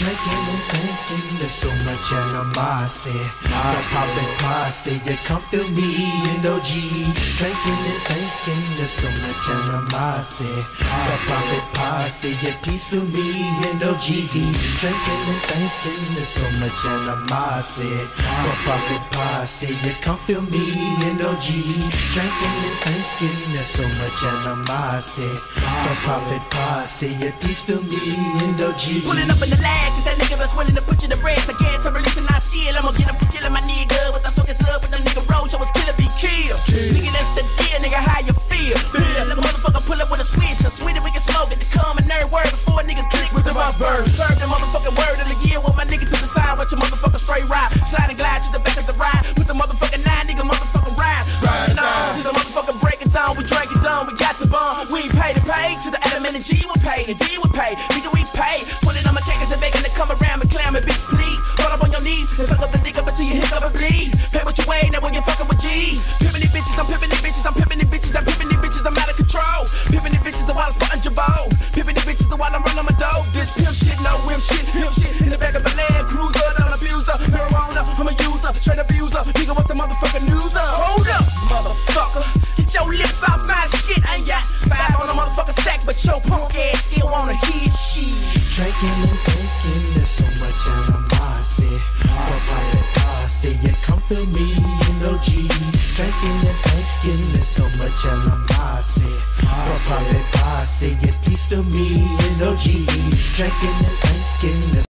Drinking and thinking, there's so much animosity. The poppin' posse, you come feel me and OG. Drinking and thinking, there's so much animosity. The poppin' posse, yeah, please feel me and OG. Drinking and thinking, there's so much animosity. The poppin' posse, you come feel me and OG. Drinking and thinking, there's so much animosity. The poppin' posse, yeah, please feel me and OG. Pulling up in the lag, cause that nigga was willing to put you to rest. I guess I'm releasing I steal. I'ma get him for killing my nigga. With the fucking sub with the nigga roach, I was killer be killed. Nigga, that's the deal, nigga, how you feel? Let the motherfucker pull up with a switch. I'm sweet and we can smoke it. The common nerd word before niggas click with the rough bird. Serve the motherfucking word of the year with my nigga to the side. Watch your motherfucker straight ride. Slide and glide to the back of the ride. With the motherfucking 9, nigga, motherfucking ride. Burn on to the motherfucking breaking down. We drank it down, we got the bomb. We ain't paid to pay. To the Adam and the G we pay. The G we pay. Nigga, we pay. Pulling on my cakes and making it come around and clam it, bitch, please. Fall up on your knees and suck up the dick up until you hiccup and bleed. Pay what you weigh, now when you're fucking with G's. Pimpin' these bitches, I'm pimpin' these bitches, I'm pimpin' these bitches, I'm pimpin' these bitches, I'm out of control. Pimpin' these bitches while I'm spotting your bow. Pimpin' these bitches while I'm running my dough. This pimp shit, no wimp shit, pimp shit. In the back of a Land Cruiser, not an abuser. Marijuana, I'm a user, straight abuser. Nigga, what's the motherfucking news up? Hold up, motherfucker. Get your lips off my shit. I ain't got 5 on a motherfucking sack, but your punk ass still wanna hear shit. Drinking and thinking, there's so much animosity. For poppin' posse, you come feel me and OG. Drinking and thinking, there's so much animosity. For poppin' posse, yeah, please feel me and OG. Drinking and thinking.